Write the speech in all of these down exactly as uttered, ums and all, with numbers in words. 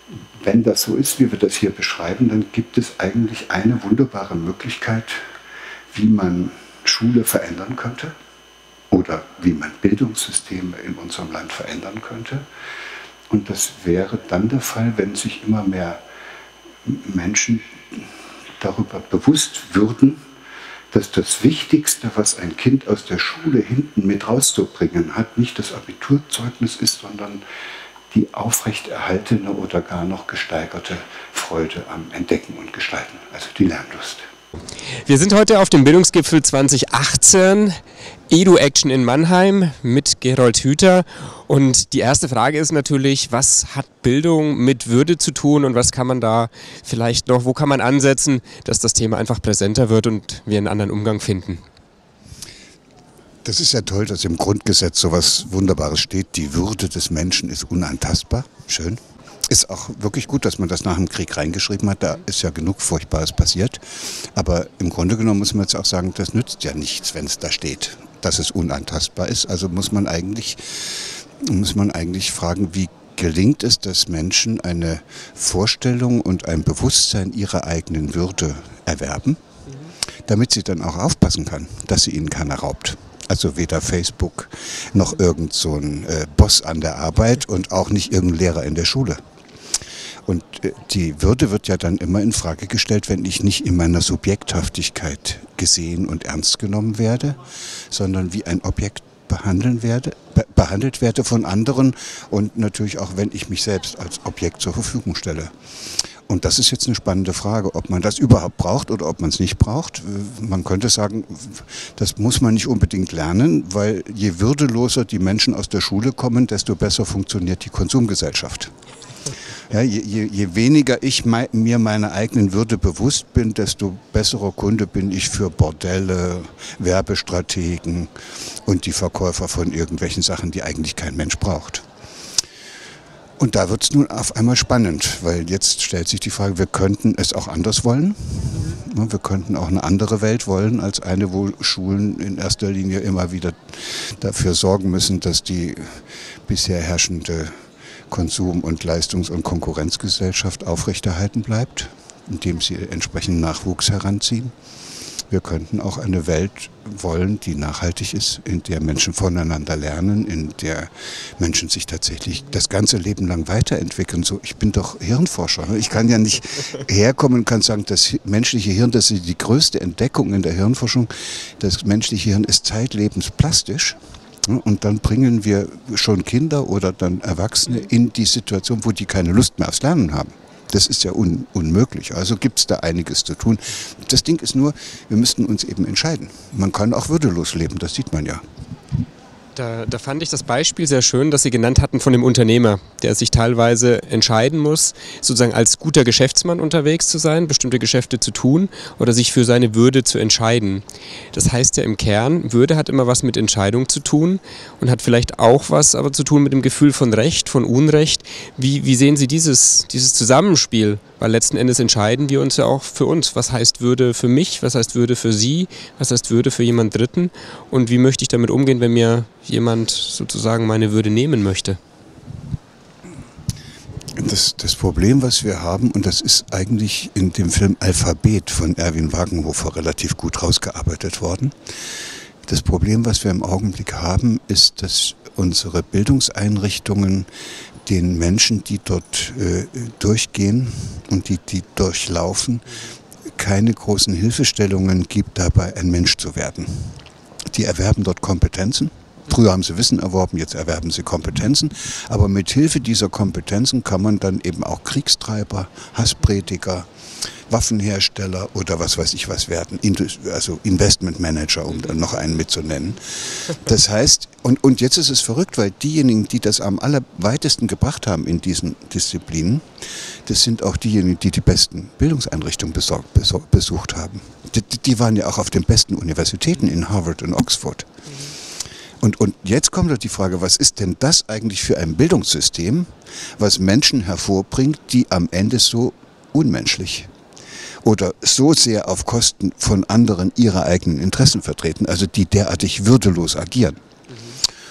wenn das so ist, wie wir das hier beschreiben, dann gibt es eigentlich eine wunderbare Möglichkeit, wie man Schule verändern könnte oder wie man Bildungssysteme in unserem Land verändern könnte. Und das wäre dann der Fall, wenn sich immer mehr Menschen darüber bewusst würden, dass das Wichtigste, was ein Kind aus der Schule hinten mit rauszubringen hat, nicht das Abiturzeugnis ist, sondern die aufrechterhaltene oder gar noch gesteigerte Freude am Entdecken und Gestalten, also die Lernlust. Wir sind heute auf dem Bildungsgipfel zwanzig achtzehn, Edu-Action in Mannheim mit Gerold Hüther. Und die erste Frage ist natürlich, was hat Bildung mit Würde zu tun und was kann man da vielleicht noch, wo kann man ansetzen, dass das Thema einfach präsenter wird und wir einen anderen Umgang finden? Das ist ja toll, dass im Grundgesetz so was Wunderbares steht. Die Würde des Menschen ist unantastbar. Schön. Ist auch wirklich gut, dass man das nach dem Krieg reingeschrieben hat. Da ist ja genug Furchtbares passiert. Aber im Grunde genommen muss man jetzt auch sagen, das nützt ja nichts, wenn es da steht, dass es unantastbar ist. Also muss man eigentlich, muss man eigentlich fragen, wie gelingt es, dass Menschen eine Vorstellung und ein Bewusstsein ihrer eigenen Würde erwerben, damit sie dann auch aufpassen kann, dass sie ihnen keiner raubt. Also weder Facebook noch irgend so ein äh, Boss an der Arbeit und auch nicht irgendein Lehrer in der Schule. Und äh, die Würde wird ja dann immer in Frage gestellt, wenn ich nicht in meiner Subjekthaftigkeit gesehen und ernst genommen werde, sondern wie ein Objekt behandeln werde, be behandelt werde von anderen und natürlich auch, wenn ich mich selbst als Objekt zur Verfügung stelle. Und das ist jetzt eine spannende Frage, ob man das überhaupt braucht oder ob man es nicht braucht. Man könnte sagen, das muss man nicht unbedingt lernen, weil je würdeloser die Menschen aus der Schule kommen, desto besser funktioniert die Konsumgesellschaft. Ja, je, je, je weniger ich mei, mir meiner eigenen Würde bewusst bin, desto besserer Kunde bin ich für Bordelle, Werbestrategen und die Verkäufer von irgendwelchen Sachen, die eigentlich kein Mensch braucht. Und da wird es nun auf einmal spannend, weil jetzt stellt sich die Frage, wir könnten es auch anders wollen. Wir könnten auch eine andere Welt wollen, als eine, wo Schulen in erster Linie immer wieder dafür sorgen müssen, dass die bisher herrschende Konsum- und Leistungs- und Konkurrenzgesellschaft aufrechterhalten bleibt, indem sie entsprechend Nachwuchs heranziehen. Wir könnten auch eine Welt wollen, die nachhaltig ist, in der Menschen voneinander lernen, in der Menschen sich tatsächlich das ganze Leben lang weiterentwickeln. So, ich bin doch Hirnforscher. Ich kann ja nicht herkommen und kann sagen, das menschliche Hirn, das ist die größte Entdeckung in der Hirnforschung. Das menschliche Hirn ist zeitlebens plastisch. Und dann bringen wir schon Kinder oder dann Erwachsene in die Situation, wo die keine Lust mehr aufs Lernen haben. Das ist ja un unmöglich. Also gibt es da einiges zu tun. Das Ding ist nur, wir müssten uns eben entscheiden. Man kann auch würdelos leben, das sieht man ja. Da, da fand ich das Beispiel sehr schön, das Sie genannt hatten von dem Unternehmer, der sich teilweise entscheiden muss, sozusagen als guter Geschäftsmann unterwegs zu sein, bestimmte Geschäfte zu tun oder sich für seine Würde zu entscheiden. Das heißt ja im Kern, Würde hat immer was mit Entscheidung zu tun und hat vielleicht auch was aber zu tun mit dem Gefühl von Recht, von Unrecht. Wie, wie sehen Sie dieses, dieses Zusammenspiel? Weil letzten Endes entscheiden wir uns ja auch für uns. Was heißt Würde für mich? Was heißt Würde für Sie? Was heißt Würde für jemand Dritten? Und wie möchte ich damit umgehen, wenn mir jemand sozusagen meine Würde nehmen möchte? Das, das Problem, was wir haben, und das ist eigentlich in dem Film Alphabet von Erwin Wagenhofer relativ gut rausgearbeitet worden. Das Problem, was wir im Augenblick haben, ist, dass unsere Bildungseinrichtungen den Menschen, die dort äh, durchgehen und die, die durchlaufen, keine großen Hilfestellungen gibt, dabei ein Mensch zu werden. Die erwerben dort Kompetenzen. Früher haben sie Wissen erworben, jetzt erwerben sie Kompetenzen. Aber mit Hilfe dieser Kompetenzen kann man dann eben auch Kriegstreiber, Hassprediger, Waffenhersteller oder was weiß ich was werden, also Investmentmanager, um dann noch einen mitzunennen. Das heißt, und, und jetzt ist es verrückt, weil diejenigen, die das am allerweitesten gebracht haben in diesen Disziplinen, das sind auch diejenigen, die die besten Bildungseinrichtungen besorgt, besorgt, besucht haben. Die, die waren ja auch auf den besten Universitäten in Harvard und Oxford. Und, und jetzt kommt doch die Frage, was ist denn das eigentlich für ein Bildungssystem, was Menschen hervorbringt, die am Ende so unmenschlich oder so sehr auf Kosten von anderen ihre eigenen Interessen vertreten, also die derartig würdelos agieren. Mhm. Und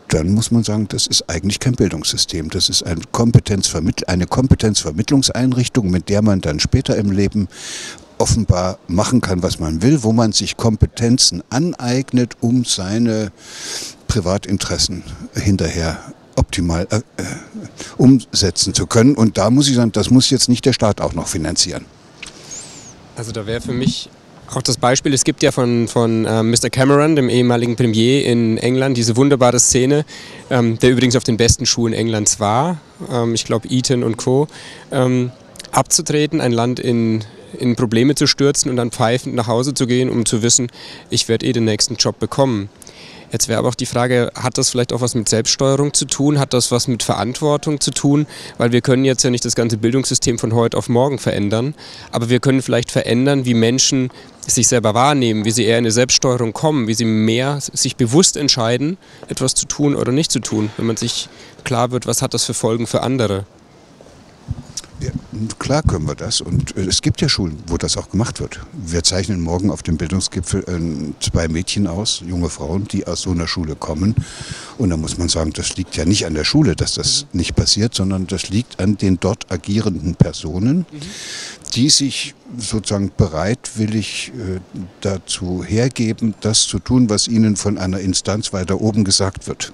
dann muss man sagen, das ist eigentlich kein Bildungssystem. Das ist ein Kompetenzvermittl- eine Kompetenzvermittlungseinrichtung, mit der man dann später im Leben offenbar machen kann, was man will, wo man sich Kompetenzen aneignet, um seine Privatinteressen hinterher optimal äh, umsetzen zu können. Und da muss ich sagen, das muss jetzt nicht der Staat auch noch finanzieren. Also da wäre für mich auch das Beispiel, es gibt ja von, von ähm, Mister Cameron, dem ehemaligen Premier in England, diese wunderbare Szene, ähm, der übrigens auf den besten Schulen Englands war, ähm, ich glaube Eton und Co., ähm, abzutreten, ein Land in, in Probleme zu stürzen und dann pfeifend nach Hause zu gehen, um zu wissen, ich werde eh den nächsten Job bekommen. Jetzt wäre aber auch die Frage, hat das vielleicht auch was mit Selbststeuerung zu tun? Hat das was mit Verantwortung zu tun? Weil wir können jetzt ja nicht das ganze Bildungssystem von heute auf morgen verändern, aber wir können vielleicht verändern, wie Menschen sich selber wahrnehmen, wie sie eher in eine Selbststeuerung kommen, wie sie mehr sich bewusst entscheiden, etwas zu tun oder nicht zu tun, wenn man sich klar wird, was hat das für Folgen für andere. Ja, klar können wir das und es gibt ja Schulen, wo das auch gemacht wird. Wir zeichnen morgen auf dem Bildungsgipfel äh, zwei Mädchen aus, junge Frauen, die aus so einer Schule kommen. Und da muss man sagen, das liegt ja nicht an der Schule, dass das nicht passiert, sondern das liegt an den dort agierenden Personen, die sich sozusagen bereitwillig äh, dazu hergeben, das zu tun, was ihnen von einer Instanz weiter oben gesagt wird.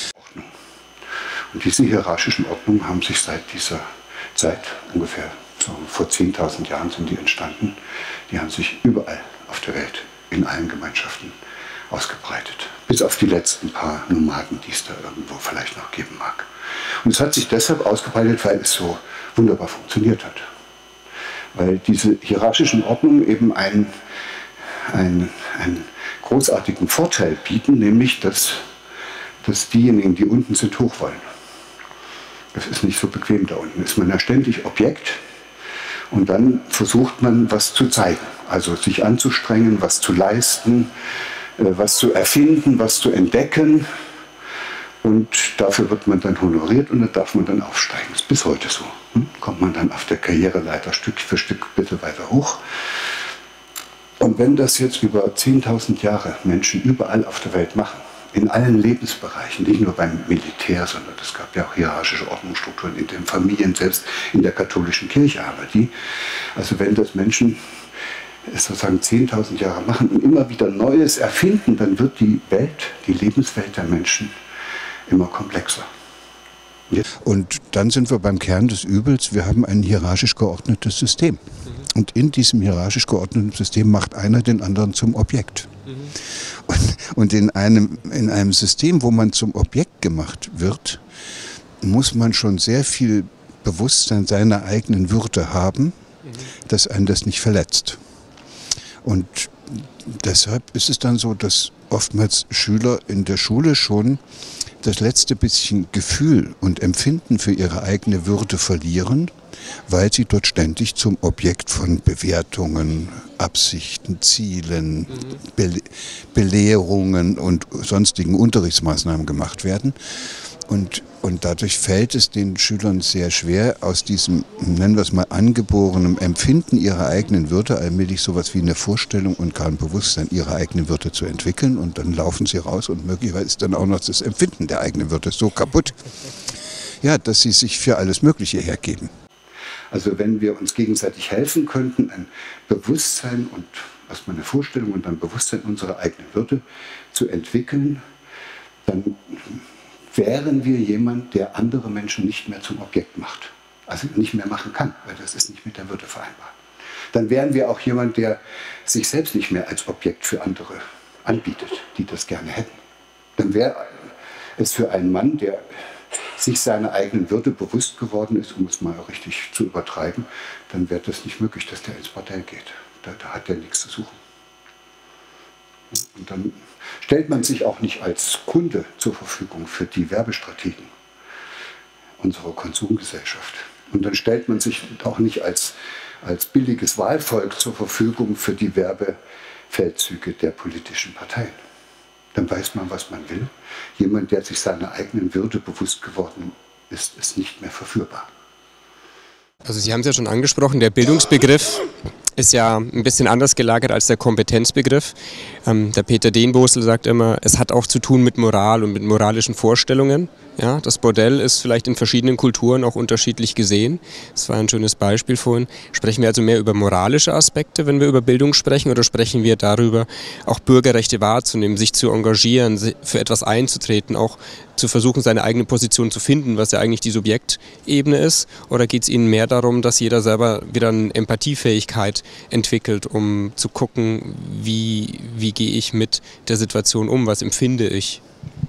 Und diese hierarchischen Ordnungen haben sich seit dieser Zeit, ungefähr so vor zehntausend Jahren sind die entstanden, die haben sich überall auf der Welt, in allen Gemeinschaften ausgebreitet. Bis auf die letzten paar Nomaden, die es da irgendwo vielleicht noch geben mag. Und es hat sich deshalb ausgebreitet, weil es so wunderbar funktioniert hat. Weil diese hierarchischen Ordnungen eben einen, einen, einen großartigen Vorteil bieten, nämlich dass, dass diejenigen, die unten sind, hoch wollen. Das ist nicht so bequem da unten. Ist man ja ständig Objekt und dann versucht man, was zu zeigen. Also sich anzustrengen, was zu leisten, was zu erfinden, was zu entdecken. Und dafür wird man dann honoriert und da darf man dann aufsteigen. Das ist bis heute so. Kommt man dann auf der Karriereleiter Stück für Stück ein bisschen weiter hoch. Und wenn das jetzt über zehntausend Jahre Menschen überall auf der Welt machen, in allen Lebensbereichen, nicht nur beim Militär, sondern es gab ja auch hierarchische Ordnungsstrukturen in den Familien, selbst in der katholischen Kirche haben wir die. Also wenn das Menschen sozusagen zehntausend Jahre machen und immer wieder Neues erfinden, dann wird die Welt, die Lebenswelt der Menschen immer komplexer. Und dann sind wir beim Kern des Übels, wir haben ein hierarchisch geordnetes System. Und in diesem hierarchisch geordneten System macht einer den anderen zum Objekt. Mhm. Und, und in, einem, in einem System, wo man zum Objekt gemacht wird, muss man schon sehr viel Bewusstsein seiner eigenen Würde haben, mhm. dass einen das nicht verletzt. Und deshalb ist es dann so, dass oftmals Schüler in der Schule schon das letzte bisschen Gefühl und Empfinden für ihre eigene Würde verlieren, weil sie dort ständig zum Objekt von Bewertungen, Absichten, Zielen, Be Belehrungen und sonstigen Unterrichtsmaßnahmen gemacht werden. Und, und dadurch fällt es den Schülern sehr schwer, aus diesem, nennen wir es mal, angeborenen Empfinden ihrer eigenen Würde allmählich sowas wie eine Vorstellung und gar ein Bewusstsein ihrer eigenen Würde zu entwickeln. Und dann laufen sie raus und möglicherweise ist dann auch noch das Empfinden der eigenen Würde so kaputt, ja, dass sie sich für alles Mögliche hergeben. Also wenn wir uns gegenseitig helfen könnten, ein Bewusstsein und erstmal eine Vorstellung und ein Bewusstsein unserer eigenen Würde zu entwickeln, dann wären wir jemand, der andere Menschen nicht mehr zum Objekt macht. Also nicht mehr machen kann, weil das ist nicht mit der Würde vereinbar. Dann wären wir auch jemand, der sich selbst nicht mehr als Objekt für andere anbietet, die das gerne hätten. Dann wäre es für einen Mann, der sich seiner eigenen Würde bewusst geworden ist, um es mal richtig zu übertreiben, dann wäre das nicht möglich, dass der ins Bordell geht. Da, da hat der nichts zu suchen. Und dann stellt man sich auch nicht als Kunde zur Verfügung für die Werbestrategen unserer Konsumgesellschaft. Und dann stellt man sich auch nicht als, als billiges Wahlvolk zur Verfügung für die Werbefeldzüge der politischen Parteien. Dann weiß man, was man will. Jemand, der sich seiner eigenen Würde bewusst geworden ist, ist nicht mehr verführbar. Also Sie haben es ja schon angesprochen, der Bildungsbegriff ist ja ein bisschen anders gelagert als der Kompetenzbegriff. Ähm, der Peter Dehn-Bosel sagt immer, es hat auch zu tun mit Moral und mit moralischen Vorstellungen. Ja, das Bordell ist vielleicht in verschiedenen Kulturen auch unterschiedlich gesehen. Das war ein schönes Beispiel vorhin. Sprechen wir also mehr über moralische Aspekte, wenn wir über Bildung sprechen, oder sprechen wir darüber, auch Bürgerrechte wahrzunehmen, sich zu engagieren, für etwas einzutreten, auch zu versuchen, seine eigene Position zu finden, was ja eigentlich die Subjektebene ist? Oder geht es Ihnen mehr darum, dass jeder selber wieder eine Empathiefähigkeit entwickelt, um zu gucken, wie, wie gehe ich mit der Situation um, was empfinde ich?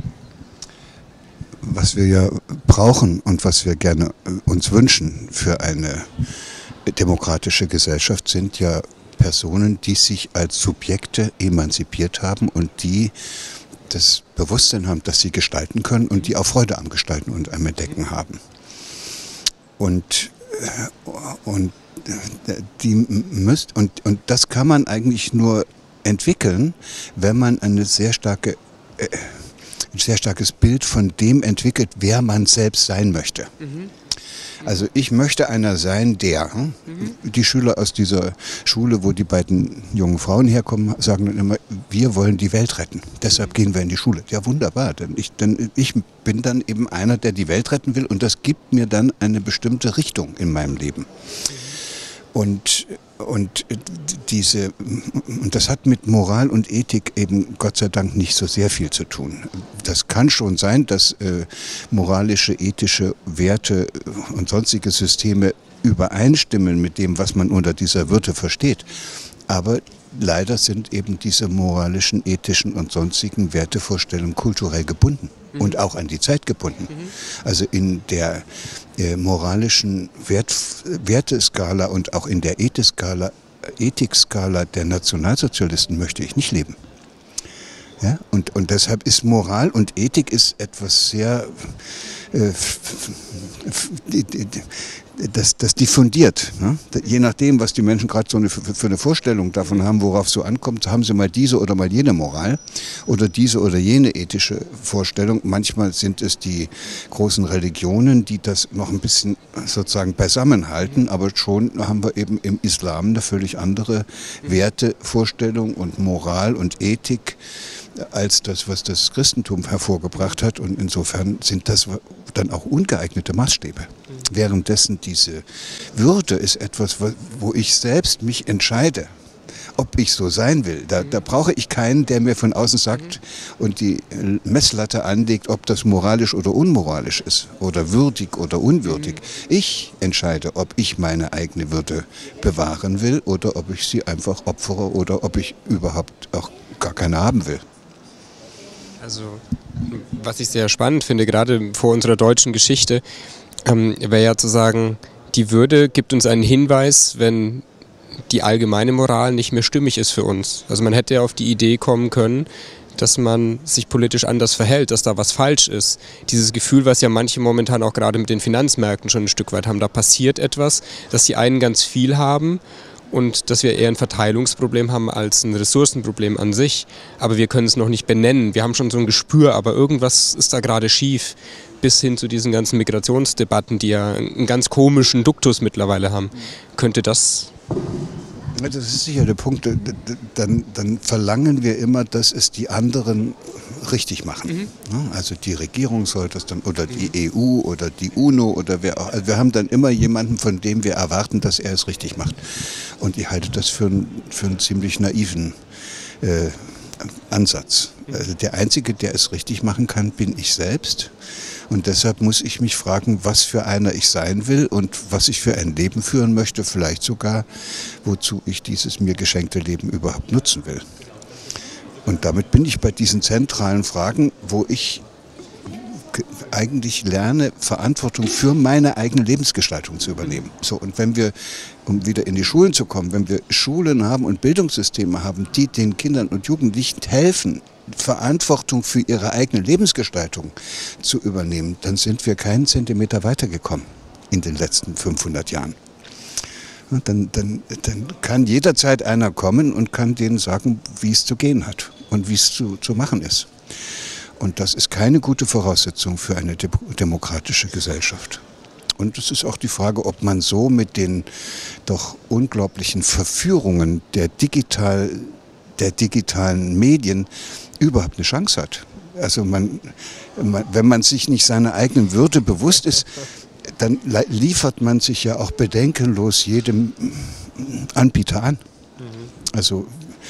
Was wir ja brauchen und was wir gerne uns wünschen für eine demokratische Gesellschaft, sind ja Personen, die sich als Subjekte emanzipiert haben und die das Bewusstsein haben, dass sie gestalten können und die auch Freude am Gestalten und am Entdecken haben. Und, und, die müsst, und, und das kann man eigentlich nur entwickeln, wenn man eine sehr starke äh, ein sehr starkes Bild von dem entwickelt, wer man selbst sein möchte. Mhm. Also ich möchte einer sein, der, hm? mhm. die Schüler aus dieser Schule, wo die beiden jungen Frauen herkommen, sagen dann immer, wir wollen die Welt retten, deshalb gehen wir in die Schule. Ja, wunderbar, denn ich, denn ich bin dann eben einer, der die Welt retten will, und das gibt mir dann eine bestimmte Richtung in meinem Leben. Und Und diese, und das hat mit Moral und Ethik eben Gott sei Dank nicht so sehr viel zu tun. Das kann schon sein, dass äh, moralische, ethische Werte und sonstige Systeme übereinstimmen mit dem, was man unter dieser Würde versteht. Aber leider sind eben diese moralischen, ethischen und sonstigen Wertevorstellungen kulturell gebunden. Mhm. Und auch an die Zeit gebunden. Mhm. Also in der äh, moralischen Wert, Werteskala und auch in der Ethikskala, Ethikskala der Nationalsozialisten möchte ich nicht leben. Ja? Und, und deshalb ist Moral und Ethik ist etwas sehr, äh, das, das diffundiert. Ne? Je nachdem, was die Menschen gerade so eine, für eine Vorstellung davon haben, worauf es so ankommt, haben sie mal diese oder mal jene Moral oder diese oder jene ethische Vorstellung. Manchmal sind es die großen Religionen, die das noch ein bisschen sozusagen beisammenhalten, aber schon haben wir eben im Islam eine völlig andere Wertevorstellung und Moral und Ethik als das, was das Christentum hervorgebracht hat. Und insofern sind das dann auch ungeeignete Maßstäbe. Mhm. Währenddessen diese Würde ist etwas, wo ich selbst mich entscheide, ob ich so sein will. Da, da brauche ich keinen, der mir von außen sagt und die Messlatte anlegt, ob das moralisch oder unmoralisch ist oder würdig oder unwürdig. Ich entscheide, ob ich meine eigene Würde bewahren will oder ob ich sie einfach opfere oder ob ich überhaupt auch gar keine haben will. Also, was ich sehr spannend finde, gerade vor unserer deutschen Geschichte, ähm, wäre ja zu sagen, die Würde gibt uns einen Hinweis, wenn die allgemeine Moral nicht mehr stimmig ist für uns. Also man hätte ja auf die Idee kommen können, dass man sich politisch anders verhält, dass da was falsch ist. Dieses Gefühl, was ja manche momentan auch gerade mit den Finanzmärkten schon ein Stück weit haben, da passiert etwas, dass die einen ganz viel haben und dass wir eher ein Verteilungsproblem haben als ein Ressourcenproblem an sich. Aber wir können es noch nicht benennen. Wir haben schon so ein Gespür, aber irgendwas ist da gerade schief. Bis hin zu diesen ganzen Migrationsdebatten, die ja einen ganz komischen Duktus mittlerweile haben. Könnte das... Das ist sicher der Punkt. Dann, dann verlangen wir immer, dass es die anderen richtig machen. Mhm. Also die Regierung soll das dann, oder die E U oder die UNO oder wer auch. Also wir haben dann immer jemanden, von dem wir erwarten, dass er es richtig macht. Und ich halte das für, einen, für einen ziemlich naiven äh, Ansatz. Also der Einzige, der es richtig machen kann, bin ich selbst. Und deshalb muss ich mich fragen, was für einer ich sein will und was ich für ein Leben führen möchte, vielleicht sogar, wozu ich dieses mir geschenkte Leben überhaupt nutzen will. Und damit bin ich bei diesen zentralen Fragen, wo ich eigentlich lerne, Verantwortung für meine eigene Lebensgestaltung zu übernehmen. So, und wenn wir, um wieder in die Schulen zu kommen, wenn wir Schulen haben und Bildungssysteme haben, die den Kindern und Jugendlichen helfen, Verantwortung für ihre eigene Lebensgestaltung zu übernehmen, dann sind wir keinen Zentimeter weitergekommen in den letzten fünfhundert Jahren. Und dann, dann, dann kann jederzeit einer kommen und kann denen sagen, wie es zu gehen hat und wie es zu, zu machen ist. Und das ist keine gute Voraussetzung für eine demokratische Gesellschaft. Und es ist auch die Frage, ob man so mit den doch unglaublichen Verführungen der, digital, der digitalen Medien überhaupt eine Chance hat. Also man, man, wenn man sich nicht seiner eigenen Würde bewusst ist, dann liefert man sich ja auch bedenkenlos jedem Anbieter an. Also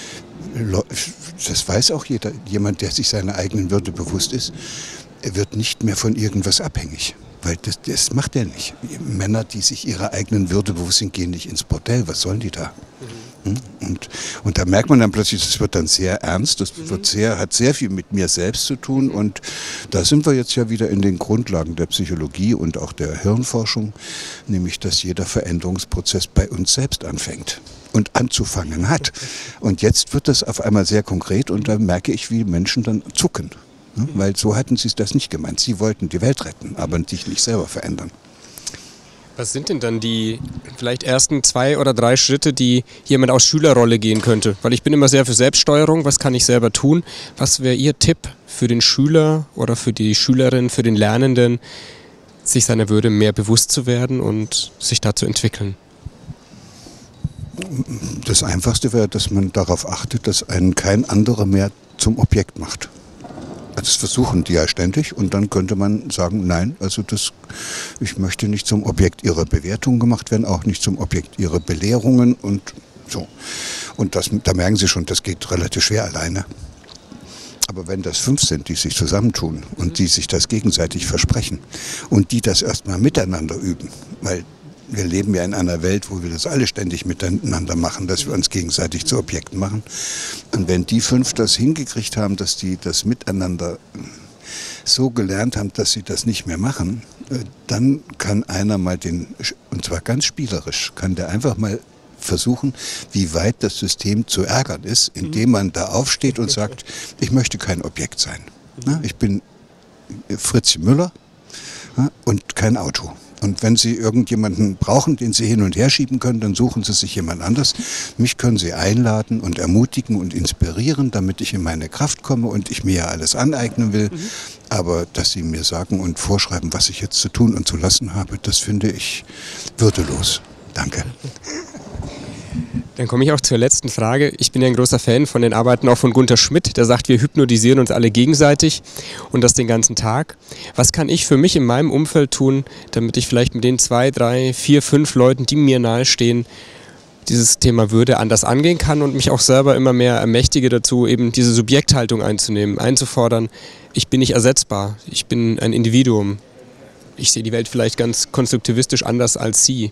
das weiß auch jeder, jemand, der sich seiner eigenen Würde bewusst ist, er wird nicht mehr von irgendwas abhängig. Weil das, das macht er nicht. Männer, die sich ihrer eigenen Würde bewusst sind, gehen nicht ins Bordell. Was sollen die da? Mhm. Und, und da merkt man dann plötzlich, das wird dann sehr ernst, das wird sehr, hat sehr viel mit mir selbst zu tun. Und da sind wir jetzt ja wieder in den Grundlagen der Psychologie und auch der Hirnforschung, nämlich, dass jeder Veränderungsprozess bei uns selbst anfängt und anzufangen hat. Und jetzt wird das auf einmal sehr konkret und da merke ich, wie Menschen dann zucken. Weil so hatten sie das nicht gemeint. Sie wollten die Welt retten, aber sich nicht selber verändern. Was sind denn dann die vielleicht ersten zwei oder drei Schritte, die jemand aus Schülerrolle gehen könnte? Weil ich bin immer sehr für Selbststeuerung. Was kann ich selber tun? Was wäre Ihr Tipp für den Schüler oder für die Schülerin, für den Lernenden, sich seiner Würde mehr bewusst zu werden und sich da zu entwickeln? Das Einfachste wäre, dass man darauf achtet, dass einen kein anderer mehr zum Objekt macht. Das versuchen die ja ständig und dann könnte man sagen, nein, also das, ich möchte nicht zum Objekt ihrer Bewertung gemacht werden, auch nicht zum Objekt ihrer Belehrungen und so. Und das, da merken Sie schon, das geht relativ schwer alleine. Aber wenn das fünf sind, die sich zusammentun und die sich das gegenseitig versprechen und die das erstmal miteinander üben, weil wir leben ja in einer Welt, wo wir das alle ständig miteinander machen, dass wir uns gegenseitig zu Objekten machen. Und wenn die fünf das hingekriegt haben, dass die das miteinander so gelernt haben, dass sie das nicht mehr machen, dann kann einer mal den, und zwar ganz spielerisch, kann der einfach mal versuchen, wie weit das System zu ärgern ist, indem man da aufsteht und sagt, ich möchte kein Objekt sein. Ich bin Fritz Müller und kein Auto. Und wenn Sie irgendjemanden brauchen, den Sie hin und her schieben können, dann suchen Sie sich jemand anders. Mich können Sie einladen und ermutigen und inspirieren, damit ich in meine Kraft komme und ich mir ja alles aneignen will. Mhm. Aber dass Sie mir sagen und vorschreiben, was ich jetzt zu tun und zu lassen habe, das finde ich würdelos. Danke. Dann komme ich auch zur letzten Frage. Ich bin ja ein großer Fan von den Arbeiten auch von Gunther Schmidt, der sagt, wir hypnotisieren uns alle gegenseitig und das den ganzen Tag. Was kann ich für mich in meinem Umfeld tun, damit ich vielleicht mit den zwei, drei, vier, fünf Leuten, die mir nahestehen, dieses Thema Würde anders angehen kann und mich auch selber immer mehr ermächtige dazu, eben diese Subjekthaltung einzunehmen, einzufordern, ich bin nicht ersetzbar, ich bin ein Individuum. Ich sehe die Welt vielleicht ganz konstruktivistisch anders als Sie.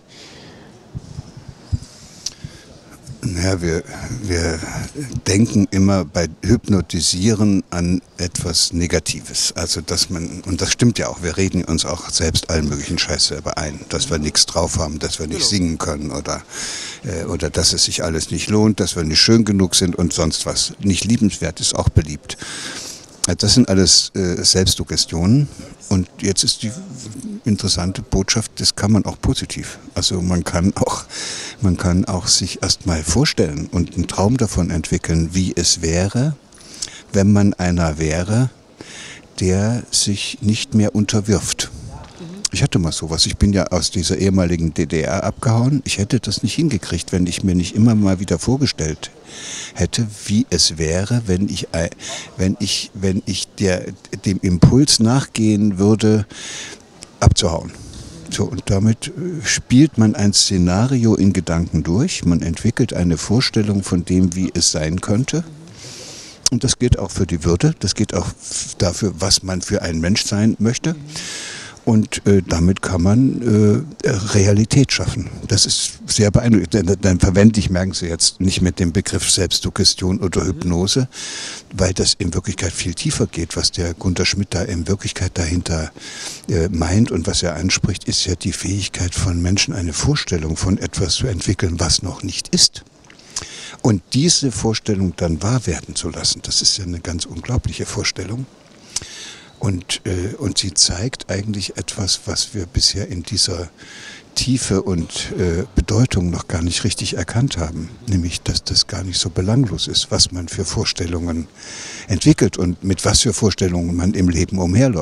Ja, wir, wir denken immer bei Hypnotisieren an etwas Negatives. Also dass man, und das stimmt ja auch, wir reden uns auch selbst allen möglichen Scheiß selber ein, dass wir nichts drauf haben, dass wir nicht genau singen können oder, äh, oder dass es sich alles nicht lohnt, dass wir nicht schön genug sind und sonst was. Nicht liebenswert ist auch beliebt. Das sind alles äh, Selbstsuggestionen und jetzt ist die interessante Botschaft, das kann man auch positiv. Also man kann auch, man kann auch sich erstmal vorstellen und einen Traum davon entwickeln, wie es wäre, wenn man einer wäre, der sich nicht mehr unterwirft. Ich hatte mal sowas. Ich bin ja aus dieser ehemaligen D D R abgehauen. Ich hätte das nicht hingekriegt, wenn ich mir nicht immer mal wieder vorgestellt hätte, wie es wäre, wenn ich, wenn ich, wenn ich der, dem Impuls nachgehen würde, abzuhauen. So, und damit spielt man ein Szenario in Gedanken durch. Man entwickelt eine Vorstellung von dem, wie es sein könnte. Und das gilt auch für die Würde. Das gilt auch dafür, was man für ein Mensch sein möchte. Und äh, damit kann man äh, Realität schaffen. Das ist sehr beeindruckend. Dann, dann verwende ich, merken Sie jetzt, nicht mit dem Begriff Selbstsuggestion oder Hypnose, weil das in Wirklichkeit viel tiefer geht. Was der Gunther Schmidt da in Wirklichkeit dahinter äh, meint und was er anspricht, ist ja die Fähigkeit von Menschen, eine Vorstellung von etwas zu entwickeln, was noch nicht ist. Und diese Vorstellung dann wahr werden zu lassen, das ist ja eine ganz unglaubliche Vorstellung. Und, äh, und sie zeigt eigentlich etwas, was wir bisher in dieser Tiefe und äh, Bedeutung noch gar nicht richtig erkannt haben. Nämlich, dass das gar nicht so belanglos ist, was man für Vorstellungen entwickelt und mit was für Vorstellungen man im Leben umherläuft.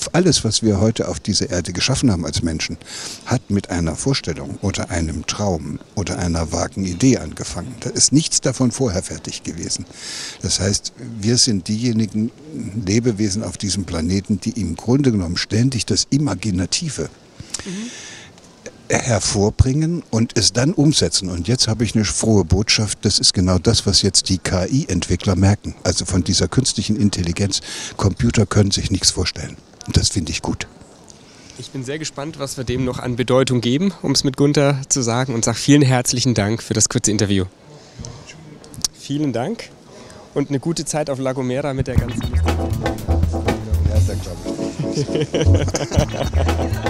auf alles, was wir heute auf dieser Erde geschaffen haben als Menschen, hat mit einer Vorstellung oder einem Traum oder einer vagen Idee angefangen. Da ist nichts davon vorher fertig gewesen. Das heißt, wir sind diejenigen Lebewesen auf diesem Planeten, die im Grunde genommen ständig das Imaginative mhm. hervorbringen und es dann umsetzen. Und jetzt habe ich eine frohe Botschaft, das ist genau das, was jetzt die K I-Entwickler merken. Also von dieser künstlichen Intelligenz, Computer können sich nichts vorstellen. Und das finde ich gut. Ich bin sehr gespannt, was wir dem noch an Bedeutung geben, um es mit Gunther zu sagen, und sage vielen herzlichen Dank für das kurze Interview. Vielen Dank und eine gute Zeit auf La Gomera mit der ganzen... Ja, da glaube ich nicht.